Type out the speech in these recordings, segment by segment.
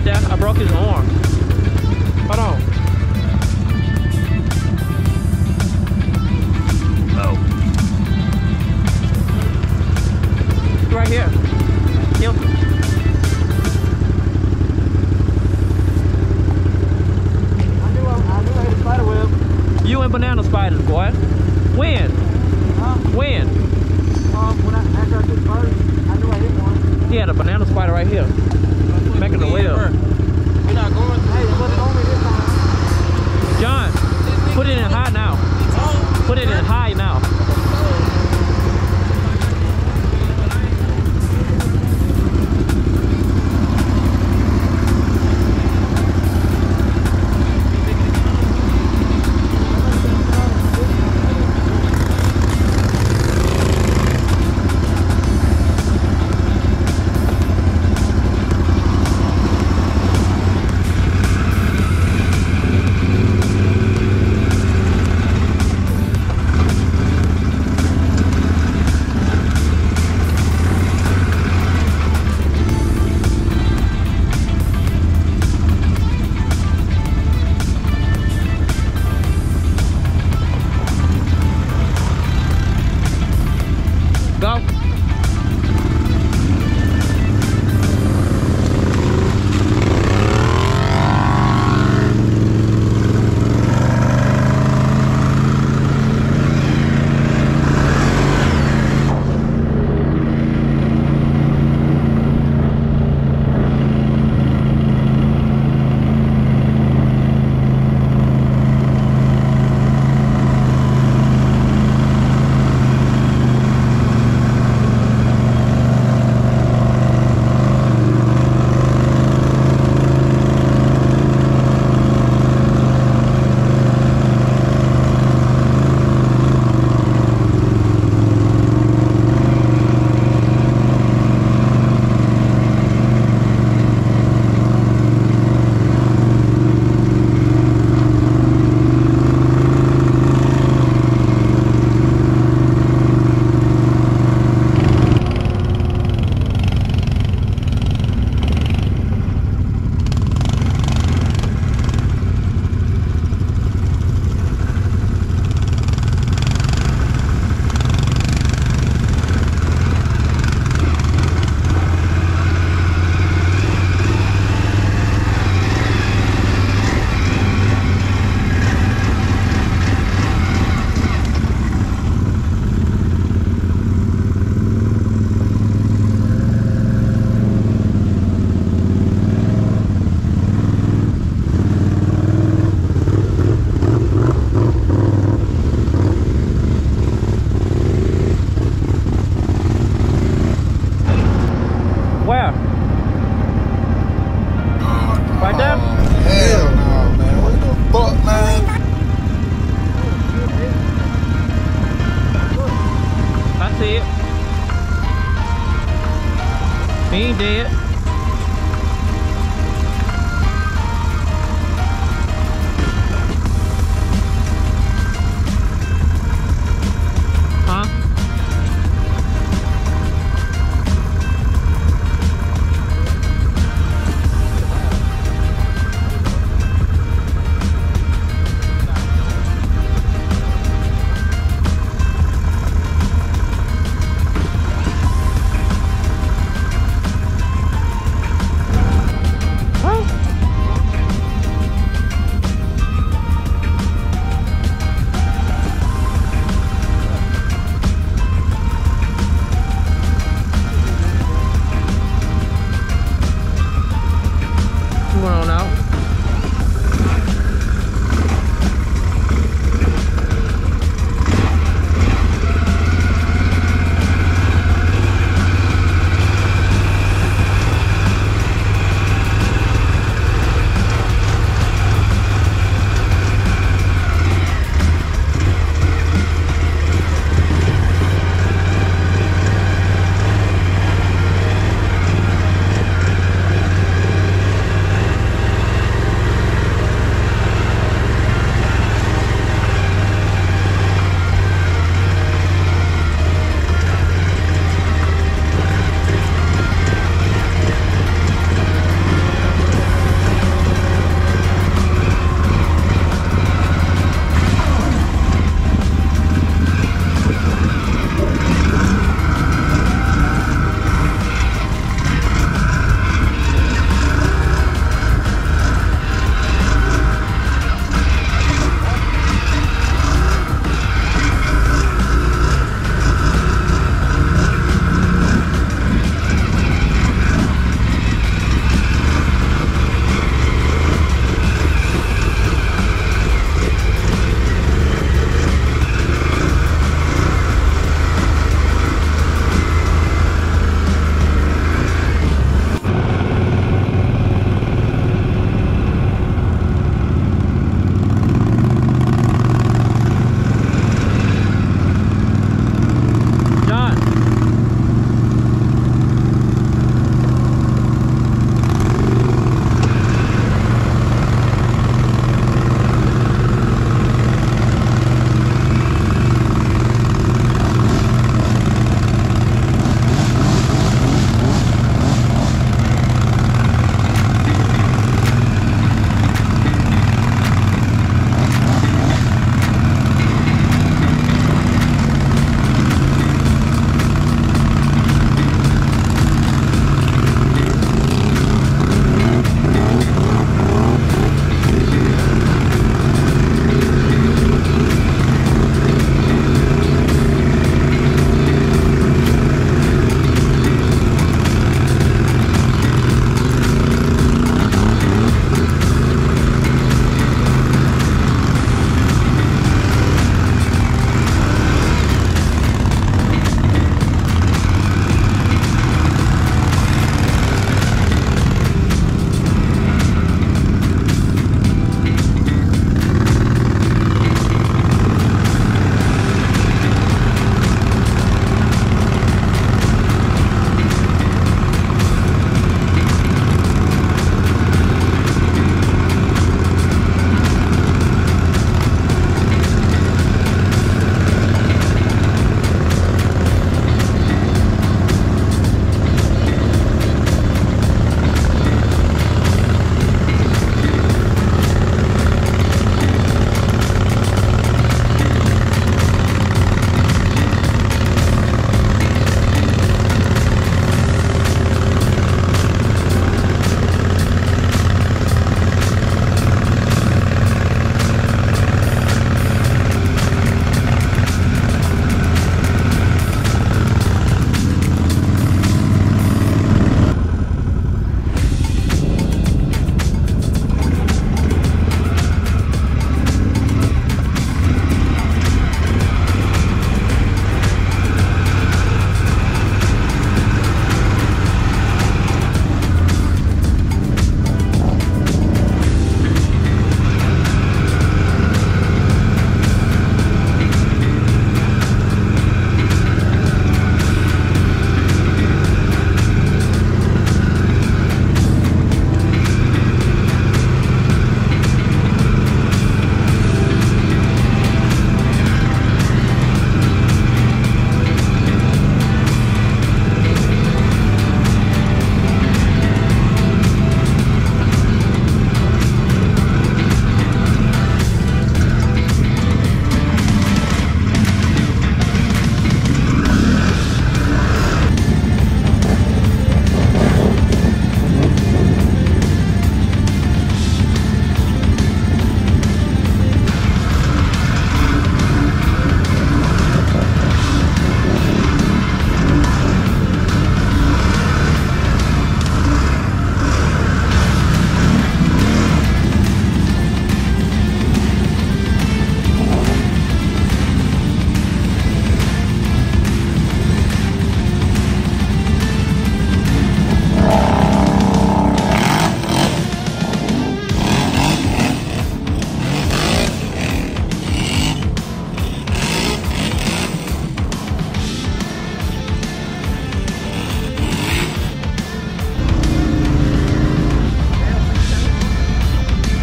right there. I broke his arm. Hold on. Oh. Right here. Killed him. I knew I hit a spider web. You and banana spiders, boy. When? Huh? When? After I took first, I knew I hit one. He had a banana spider right here. Making the web. We're not going. Hey, it wasn't on me this time. John, put it in high now. Put it in high now. Go. Where? Right there? Hell no, man. What the fuck, man? I see it. He ain't dead. Huh? Going on out.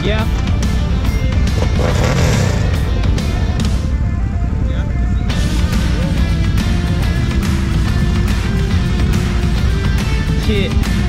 Yeah. Shit.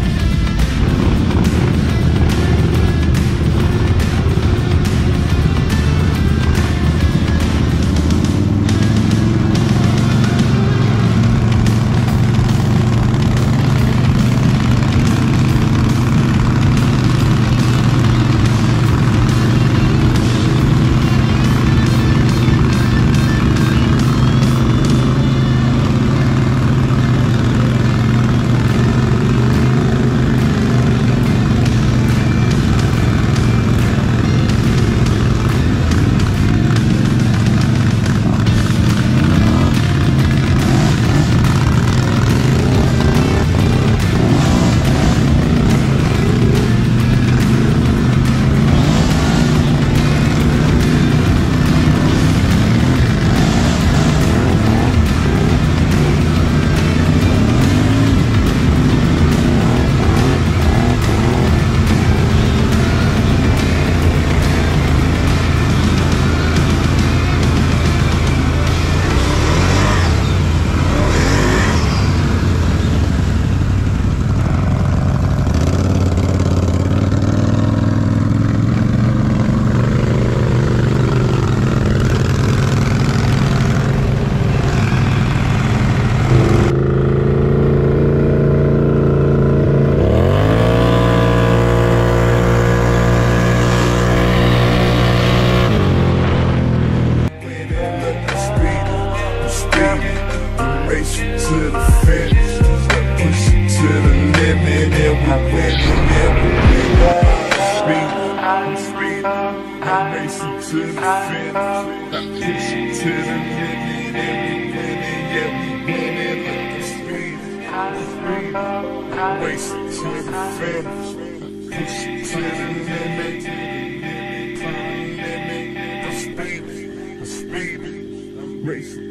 To the finish, push it to the limit, and we winning, and we winning. I'm speeding, I'm racing to the finish. I push it to the limit, and we winning, yeah, we winning. I'm racing to the finish. Push it to the limit, I'm speeding, I'm racing.